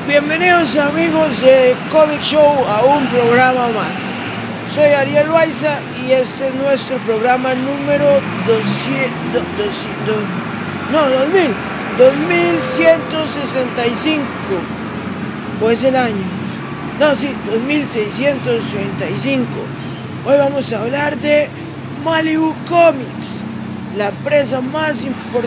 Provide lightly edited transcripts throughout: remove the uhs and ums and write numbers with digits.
Bienvenidos amigos de Comic Show a un programa más. Soy Ariel Loaiza y este es nuestro programa número 2165. Pues el año. No, sí, 2635. Hoy vamos a hablar de Malibu Comics, la empresa más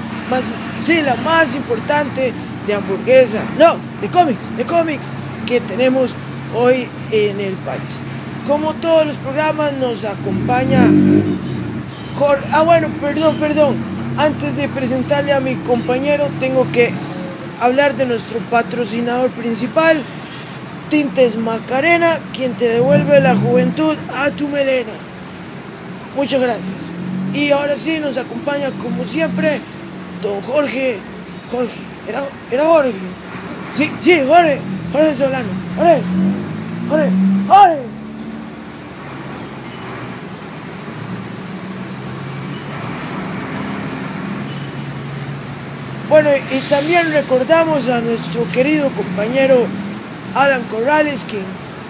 importante de hamburguesa, no, de cómics que tenemos hoy en el país. Como todos los programas nos acompaña Jorge. Perdón. Antes de presentarle a mi compañero, tengo que hablar de nuestro patrocinador principal, Tintes Macarena, quien te devuelve la juventud a tu melena. Muchas gracias. Y ahora sí nos acompaña como siempre don Jorge. Era Jorge. Sí, Jorge Solano. Jorge. Bueno, y también recordamos a nuestro querido compañero Alan Corrales, quien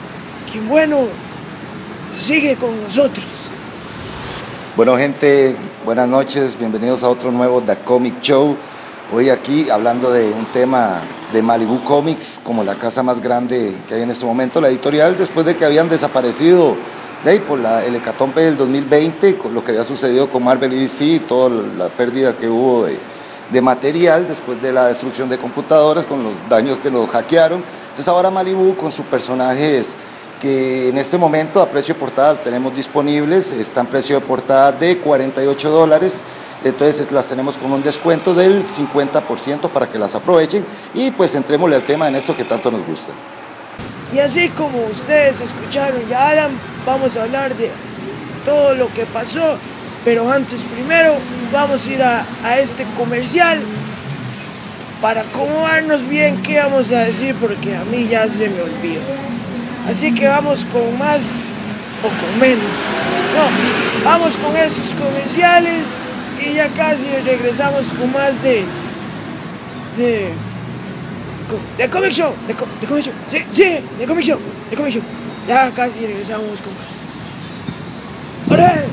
sigue con nosotros. Bueno, gente, buenas noches, bienvenidos a otro nuevo The Comic Show. Hoy aquí hablando de un tema de Malibu Comics, como la casa más grande que hay en este momento, la editorial, después de que habían desaparecido por el hecatombe del 2020, con lo que había sucedido con Marvel y DC y toda la pérdida que hubo de material después de la destrucción de computadoras, con los daños que nos hackearon. Entonces ahora Malibu con sus personajes que en este momento a precio de portada tenemos disponibles, están precio de portada de $48, entonces las tenemos con un descuento del 50% para que las aprovechen y pues entrémosle al tema en esto que tanto nos gusta. Y así como ustedes escucharon ya Alan, vamos a hablar de todo lo que pasó, pero antes primero vamos a ir a este comercial para acomodarnos bien qué vamos a decir, porque a mí ya se me olvidó. Así que vamos con más o con menos. No, vamos con estos comerciales y ya casi regresamos con más de Comic Show. De Comic Show. Sí, de Comic Show. Ya casi regresamos con más. ¡Órale!